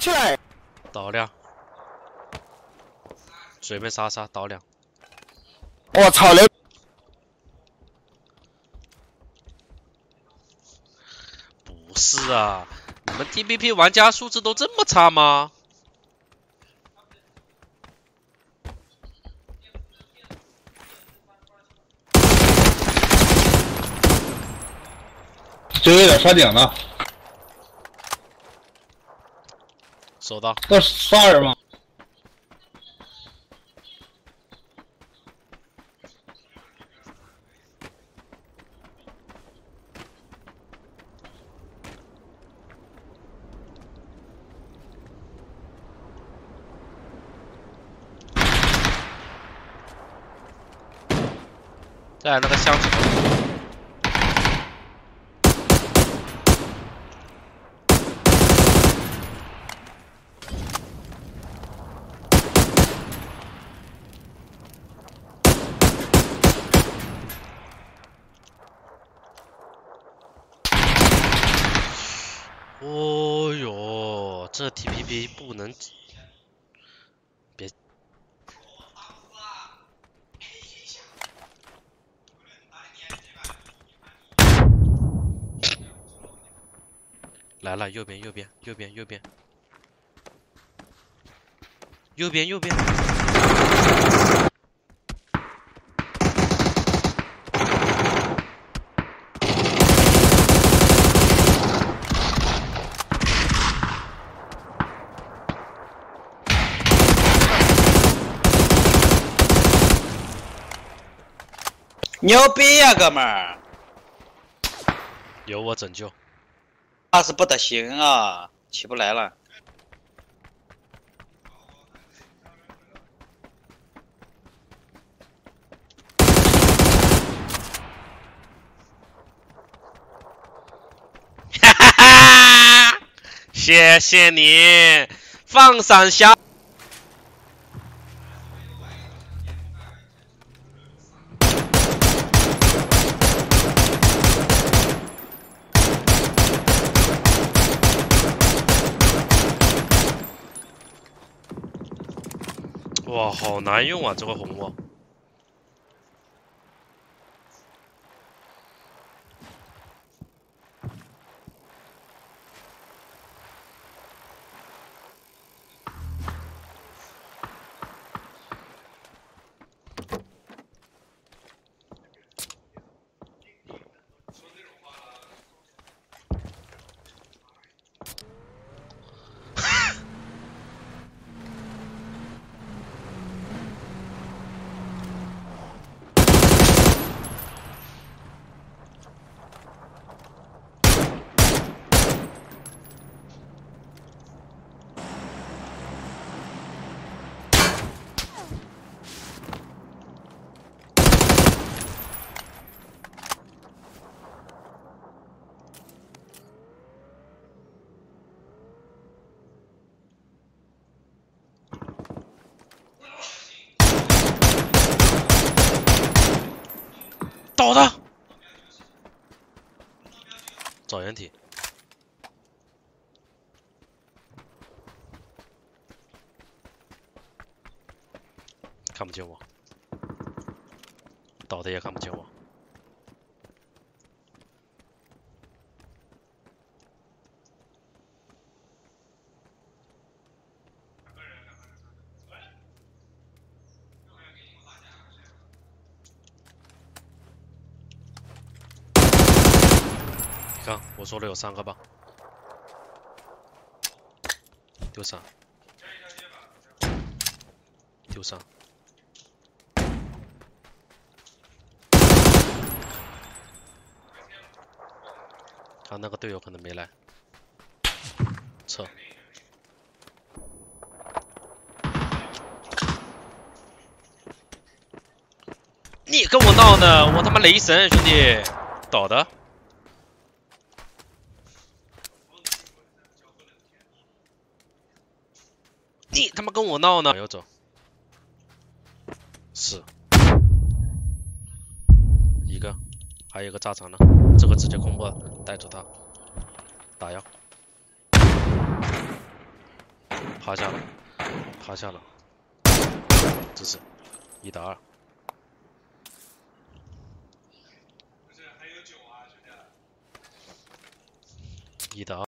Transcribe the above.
起来！ 倒两，随便杀杀倒两。 我操那！ 不是啊，你们 TPP 玩家素质都这么差吗？ 就有点刷顶了。 收到。 这杀人吗？ 再来那个箱子头。哦哟，这 TPP 不能别。来了，右边，右边，右边，右边，右边，右边。 牛逼呀，哥们儿！ 有我拯救。 那是不得行啊，起不来了。 哈哈哈！谢谢你，放闪侠。哇，好难用啊，这个红帽。倒的，找掩体，看不见我，倒的也看不见我。看，我说了有3个吧，丢3，丢3。他那个队友可能没来，撤。你跟我闹呢，我他妈雷神兄弟，倒的。你他妈跟我闹呢！没有走，是一个，还有一个炸场呢，这个直接空爆带走他，打药。 趴下了，趴下了，这是1打2。1打2。